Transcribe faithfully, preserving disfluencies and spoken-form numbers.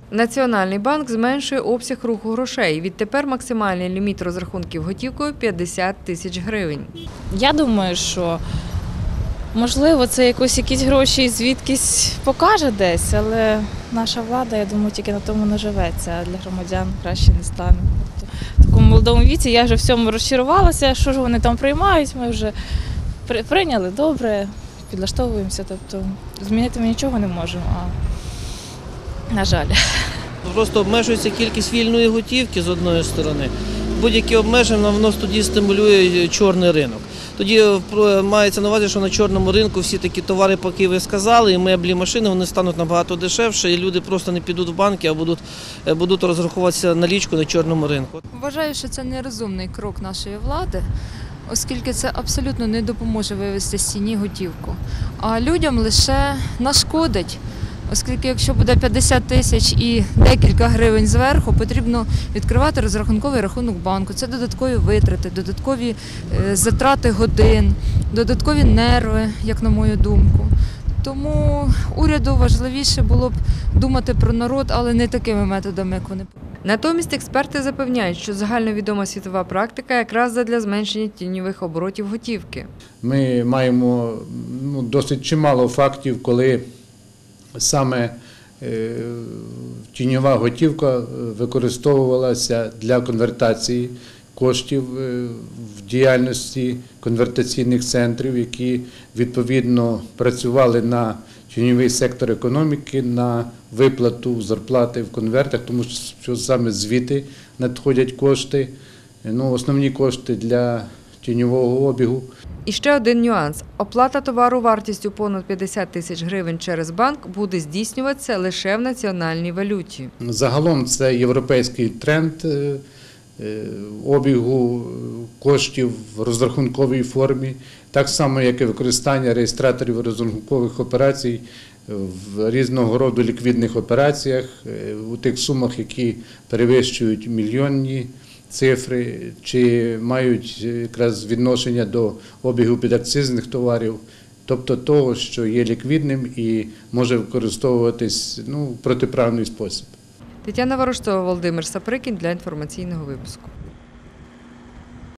Національний банк зменшує обсяг руху грошей. Відтепер максимальний ліміт розрахунків готівкою – п'ятдесят тисяч гривень. Я думаю, що можливо це якось якісь гроші звідкись покаже десь, але наша влада, я думаю, тільки на тому наживеться, а для громадян краще не стане. В такому молодому віці я вже всьому розчарувалася, що ж вони там приймають, ми вже прийняли добре, підлаштовуємося, тобто змінити ми нічого не можемо, а на жаль. Просто обмежується кількість вільної готівки з одної сторони. Будь-які обмеження воно тоді стимулює чорний ринок. Тоді мається на увазі, що на чорному ринку всі такі товари, поки ви сказали, і меблі, машини, вони стануть набагато дешевше, і люди просто не підуть в банки, а будуть, будуть розраховуватися налічку на чорному ринку. Вважаю, що це нерозумний крок нашої влади, оскільки це абсолютно не допоможе вивести з тіні готівку, а людям лише нашкодить. Оскільки якщо буде п'ятдесят тисяч і декілька гривень зверху, потрібно відкривати розрахунковий рахунок банку. Це додаткові витрати, додаткові затрати годин, додаткові нерви, як на мою думку. Тому уряду важливіше було б думати про народ, але не такими методами, як вони. Натомість експерти запевняють, що загальновідома світова практика якраз задля зменшення тіньових оборотів готівки. Ми маємо ну, досить чимало фактів, коли саме тіньова готівка використовувалася для конвертації коштів в діяльності конвертаційних центрів, які відповідно працювали на тіньовий сектор економіки, на виплату зарплати в конвертах, тому що саме звідти надходять кошти, ну, основні кошти для тіньового обігу. І ще один нюанс. Оплата товару вартістю понад п'ятдесят тисяч гривень через банк буде здійснюватися лише в національній валюті. Загалом це європейський тренд обігу коштів в розрахунковій формі, так само, як і використання реєстраторів розрахункових операцій в різного роду ліквідних операціях, у тих сумах, які перевищують мільйонні цифри, чи мають якраз відношення до обігу підакцизних товарів, тобто того, що є ліквідним і може використовуватись ну, в протиправний спосіб. Тетяна Ворожцова, Володимир Саприкін для інформаційного випуску.